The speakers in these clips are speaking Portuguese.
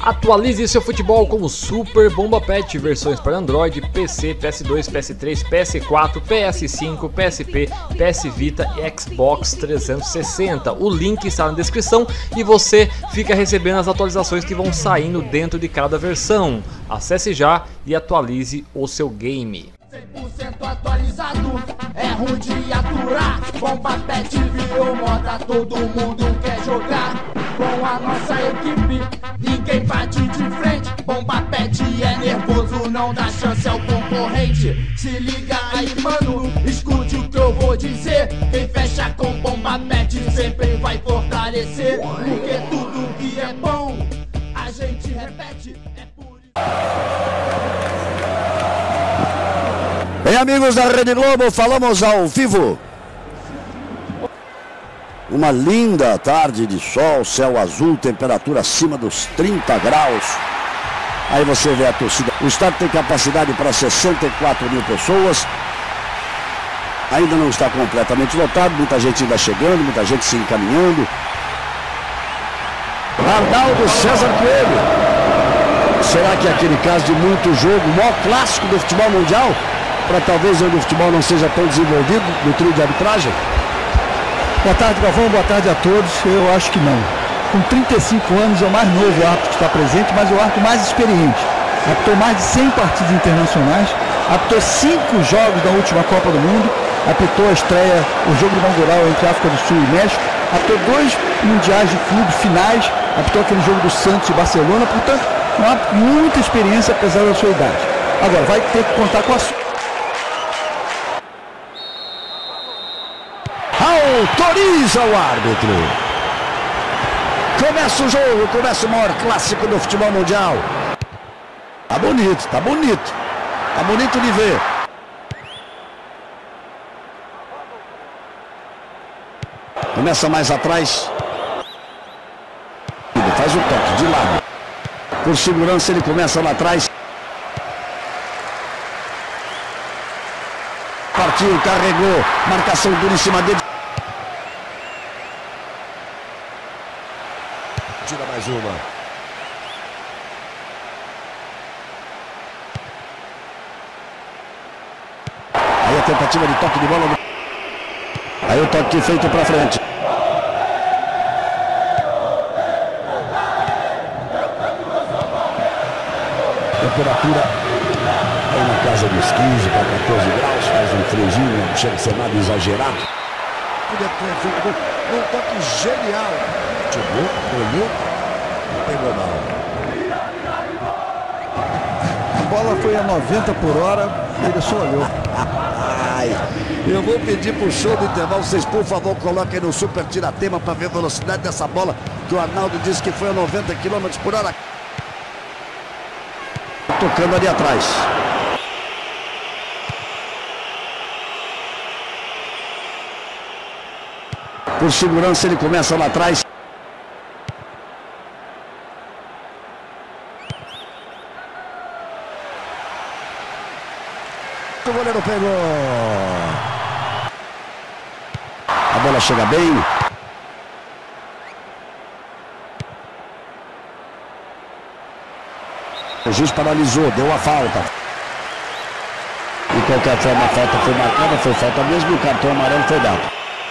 Atualize seu futebol com o Super Bomba Pet, versões para Android, PC, PS2, PS3, PS4, PS5, PSP, PS Vita e Xbox 360. O link está na descrição e você fica recebendo as atualizações que vão saindo dentro de cada versão. Acesse já e atualize o seu game. 100% atualizado, é ruim de aturar. Bomba Pet virou moda, todo mundo quer jogar. Com a nossa equipe, ninguém bate de frente. Bomba Pet é nervoso, não dá chance ao concorrente. Se liga aí, mano, escute o que eu vou dizer. Quem fecha com Bomba Pet sempre vai fortalecer. Porque tudo que é bom, a gente repete. É por Bem, amigos da Rede Globo, falamos ao vivo. Uma linda tarde de sol, céu azul, temperatura acima dos 30 graus. Aí você vê a torcida. O estádio tem capacidade para 64 mil pessoas. Ainda não está completamente lotado, muita gente ainda chegando, muita gente se encaminhando. Arnaldo César Coelho. Será que é aquele caso de muito jogo, o maior clássico do futebol mundial? Para talvez onde o futebol não seja tão desenvolvido no trio de arbitragem? Boa tarde, Galvão, boa tarde a todos. Eu acho que não. Com 35 anos é o mais novo árbitro que está presente, mas é o árbitro mais experiente. Apitou mais de 100 partidas internacionais, apitou 5 jogos da última Copa do Mundo, apitou a estreia, o jogo inaugural entre África do Sul e México, apitou 2 mundiais de clube finais, apitou aquele jogo do Santos e Barcelona, portanto, um árbitro com muita experiência apesar da sua idade. Agora, vai ter que contar com a sua. Autoriza o árbitro. Começa o jogo, começa o maior clássico do futebol mundial. Tá bonito, tá bonito. Tá bonito de ver. Começa mais atrás. Faz o toque de lado. Por segurança ele começa lá atrás. Partiu, carregou. Marcação dura em cima dele. Tira mais uma. Aí a tentativa de toque de bola. Aí o toque feito para frente. Temperatura aí na casa dos 15 para 14 graus. Faz um friozinho, não chega a ser nada exagerado. Podia ter feito um toque genial. Chegou, olhou, pegou mal. A bola foi a 90 por hora, ele só olhou. Ai, eu vou pedir pro show do intervalo, vocês por favor coloquem no Super Tiratema para ver a velocidade dessa bola, que o Arnaldo disse que foi a 90 km por hora. Tocando ali atrás. Por segurança ele começa lá atrás. O goleiro pegou. A bola chega bem. O juiz paralisou, deu a falta. De qualquer forma a falta foi marcada, foi falta mesmo, o cartão amarelo foi dado.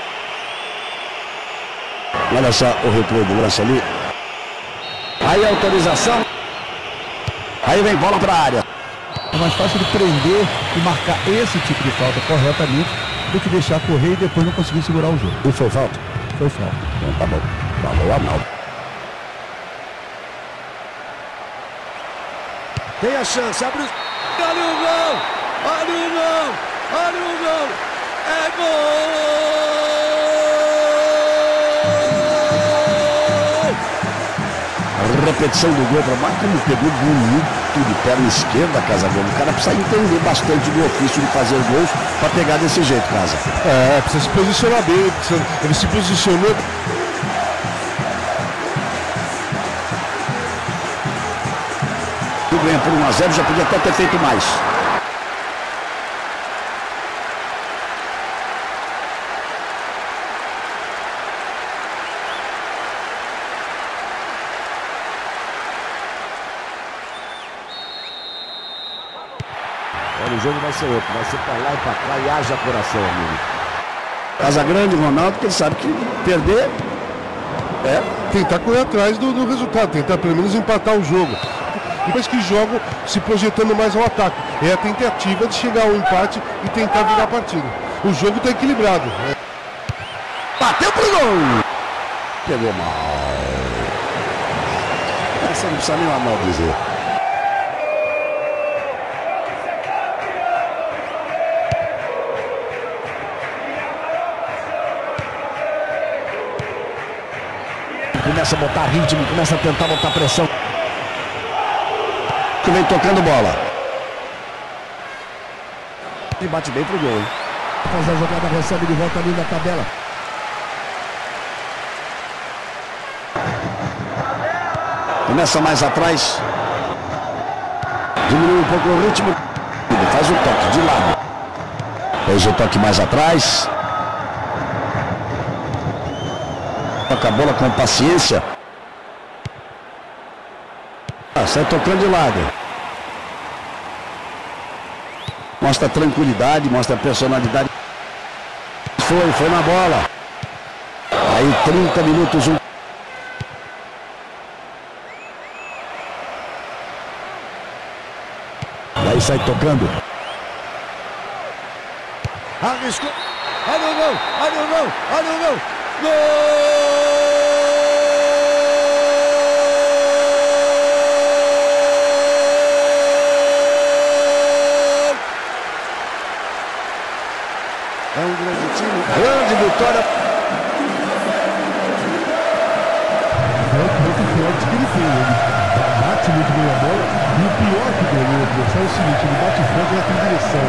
Olha só o replay do lance ali. Aí a autorização. Aí vem bola para a área. É mais fácil de prender e marcar esse tipo de falta corretamente do que deixar correr e depois não conseguir segurar o jogo. E foi falta? Foi falta. Então tá bom. Falou Arnaldo. Tem a chance, abre o... Olha o gol! Olha o gol! Olha o gol! É gol! A repetição do gol para mais como pegou bonito de perna esquerda, Casagrande. O cara precisa entender bastante do ofício de fazer gols para pegar desse jeito, Casa. É, precisa se posicionar bem. Ele se posicionou. Ganha por 1 a 0, já podia até ter feito mais. o jogo vai ser outro. Vai ser pra lá e pra cá e haja coração, amigo. Casa Grande, Ronaldo, porque ele sabe que perder tentar correr atrás do resultado, tentar pelo menos empatar o jogo. Depois que jogam se projetando mais ao ataque. É a tentativa de chegar ao empate e tentar virar a partida. O jogo está equilibrado. Bateu pro gol! Pegou mal. Essa não precisa nem mal dizer. Começa a botar ritmo, começa a tentar botar pressão. Que vem tocando bola. E bate bem pro gol, hein? Faz a jogada, recebe de volta ali na tabela. Começa mais atrás. Diminui um pouco o ritmo. Faz o toque de lado. Fez o toque mais atrás. Toca a bola com paciência. Sai tocando de lado. Mostra tranquilidade, mostra personalidade. Foi na bola. Aí 30 minutos. Aí sai tocando. Arriscou. Olha o gol, olha o gol, olha o gol. Gol! É um grande time, grande vitória. Muito forte que ele tem. Ele bate muito bem a bola. E o pior que tem no adversário é o seguinte: ele bate forte na direção.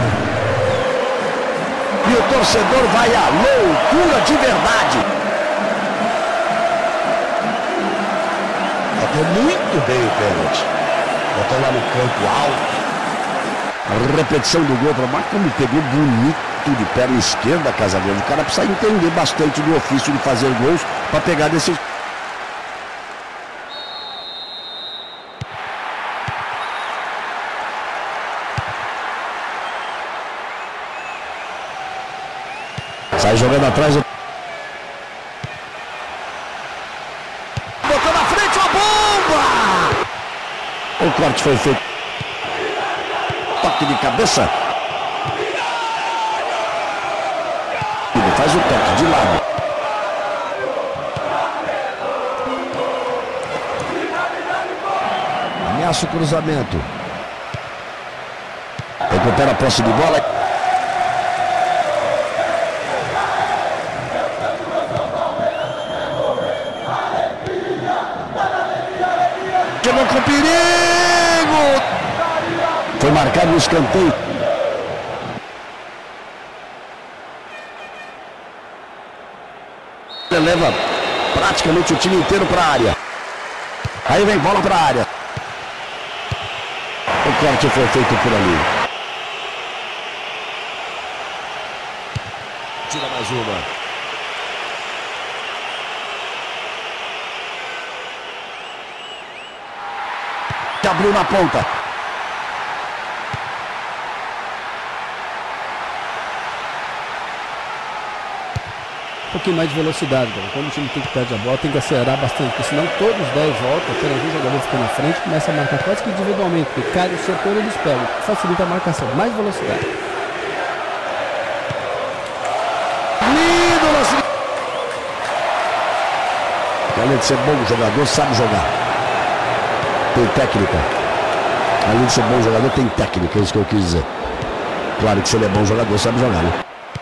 E o torcedor vai à loucura de verdade. Bateu muito bem o pênalti. Botou lá no campo alto. A repetição do gol para Marco me pegou bonito de perna esquerda, Casagrande. O cara precisa entender bastante do ofício de fazer gols para pegar desses. Sai jogando atrás. Botou na frente a bomba! O corte foi feito. Toque de cabeça. Ele faz o toque de lado. Ameaça o cruzamento. Recupera a posse de bola. Chegou com perigo! Foi marcado no escanteio. Ele leva praticamente o time inteiro para a área. Aí vem bola para a área. O corte foi feito por ali. Tira mais uma. Abriu na ponta. Um pouquinho mais de velocidade, cara. Quando o time tem que perder a bola, tem que acelerar bastante, porque senão todos os 10 voltam, apenas um jogador fica na frente, começa a marcar quase que individualmente, porque cada setor eles pegam, facilita a marcação, mais velocidade. Além de ser bom jogador, sabe jogar. Tem técnica. Além de ser bom jogador, tem técnica, é isso que eu quis dizer. Claro que se ele é bom jogador, sabe jogar, né?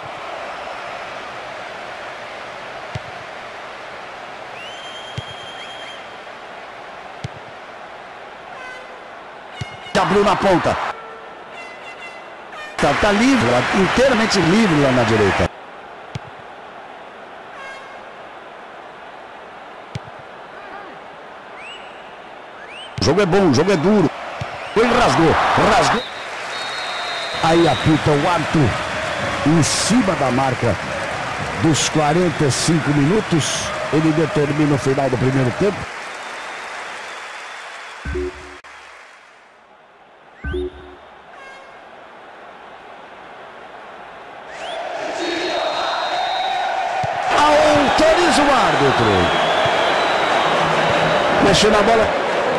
Abriu na ponta. Tá livre, inteiramente livre lá na direita. O jogo é bom, o jogo é duro. Ele rasgou. Aí apita o árbitro em cima da marca dos 45 minutos. Ele determina o final do primeiro tempo. Diz o árbitro. Mexeu na bola.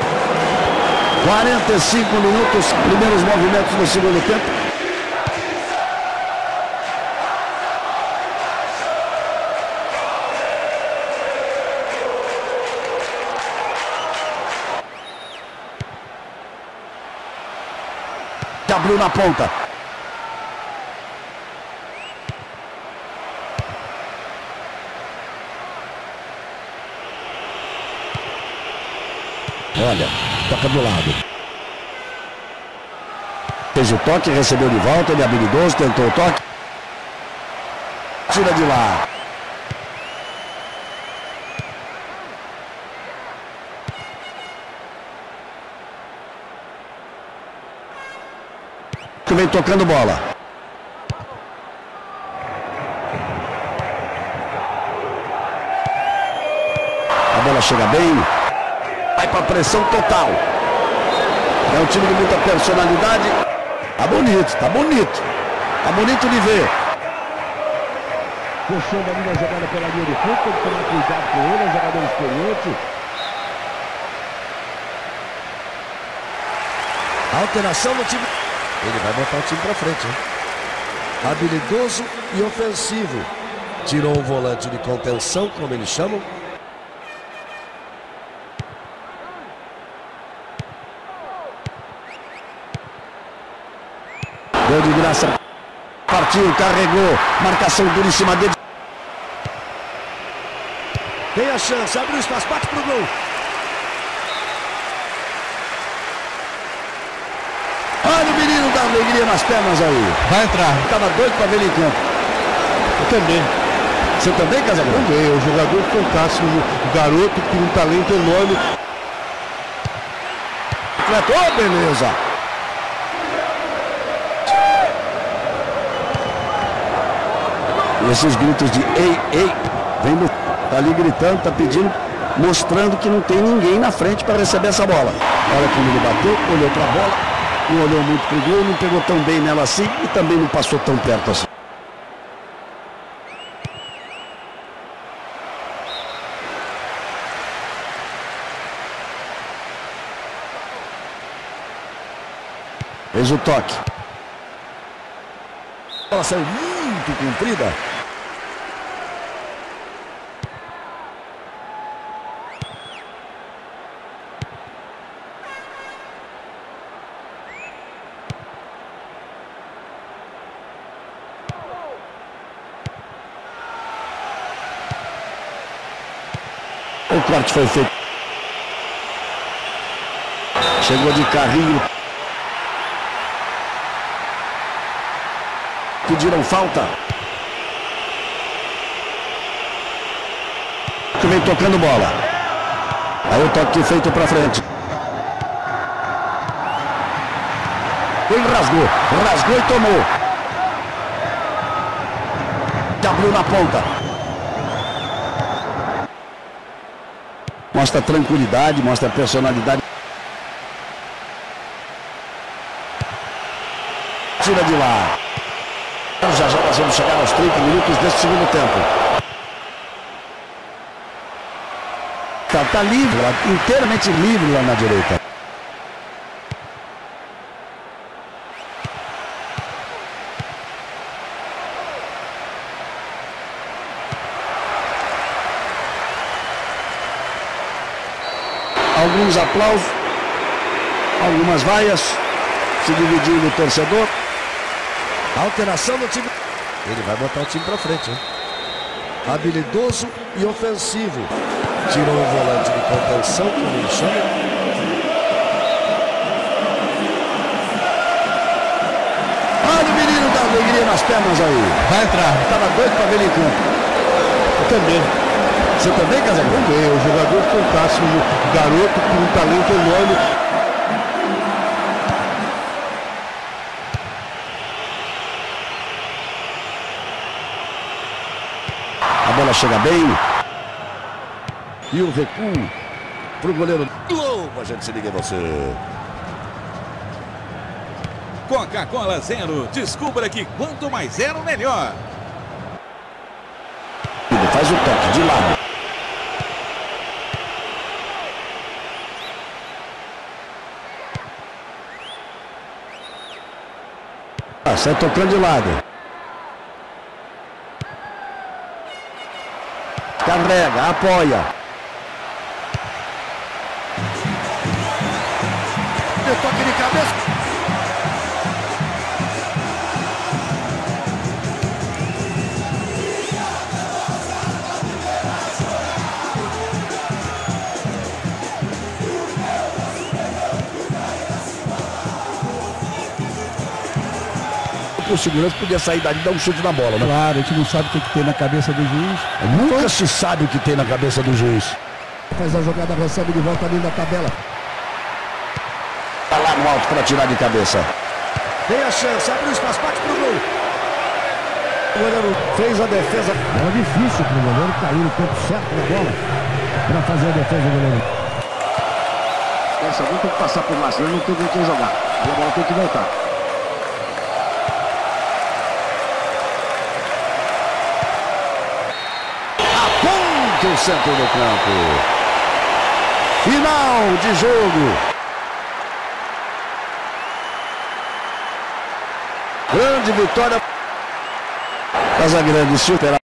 45 minutos, primeiros movimentos do segundo tempo. Abriu na ponta. Olha, toca do lado. Fez o toque, recebeu de volta, ele é habilidoso, tentou o toque. Tira de lá. Vem tocando bola. A bola chega bem. Vai para pressão total. É um time de muita personalidade. Tá bonito, tá bonito. Tá bonito de ver. Puxando ali na jogada pela linha de fundo. Tem que tomar cuidado com ele, é um jogador experiente. Alteração no time. Ele vai botar o time pra frente, hein? Habilidoso e ofensivo. Tirou o volante de contenção, como eles chamam. Deu de graça. Partiu, carregou. Marcação dura em cima dele. Tem a chance, abriu espaço, bate pro gol. Olha o menino da alegria nas pernas aí. Vai entrar. Estava doido para ver ele em campo. Eu também. Você também, Casagrande? Também, é um jogador fantástico, um garoto com um talento enorme. Oh, beleza. E esses gritos de ei, ei, vem do... Tá ali gritando, tá pedindo, mostrando que não tem ninguém na frente para receber essa bola. Olha como ele bateu, olhou para a bola. Não olhou muito pro gol, não pegou tão bem nela assim e também não passou tão perto assim. Fez o toque. A bola saiu muito comprida. O corte foi feito. Chegou de carrinho. Pediram falta. Que vem tocando bola. Aí o toque feito para frente. Ele rasgou. Rasgou e tomou. Abriu na ponta. Mostra tranquilidade, mostra personalidade. Tira de lá. Já nós vamos chegar aos 30 minutos desse segundo tempo. Tá livre, inteiramente livre lá na direita. Alguns aplausos, algumas vaias, se dividindo o torcedor. Alteração do time. Ele vai botar o time pra frente, hein? Habilidoso e ofensivo. Tirou o volante de contenção, como ele chama. Olha o menino da alegria nas pernas aí. Vai entrar. Tava doido pra ver ele em campo. Eu também. Você também, Casagrande? Também, é um jogador fantástico, um garoto com um talento enorme. A bola chega bem. E o recuo pro goleiro Globo. A gente se liga em você. Coca-Cola Zero. Descubra que quanto mais zero, melhor. Faz o toque de lado. Sai tocando de lado. Carrega, apoia. Deu toque de cabeça. O segurança podia sair dali e dar um chute na bola, né? Claro, a gente não sabe o que tem na cabeça do juiz. Nunca se sabe o que tem na cabeça do juiz. Faz a jogada, recebe de volta ali na tabela. Tá lá no alto para tirar de cabeça. Tem a chance, abre o espaço, bate pro gol. O goleiro fez a defesa. Era difícil pro goleiro cair no tempo certo da bola para fazer a defesa do goleiro. Essa bola tem que passar por lá, senão não tem quem jogar. E a bola tem que voltar. Aponta o centro do campo. Final de jogo. Grande vitória. Casagrande supera.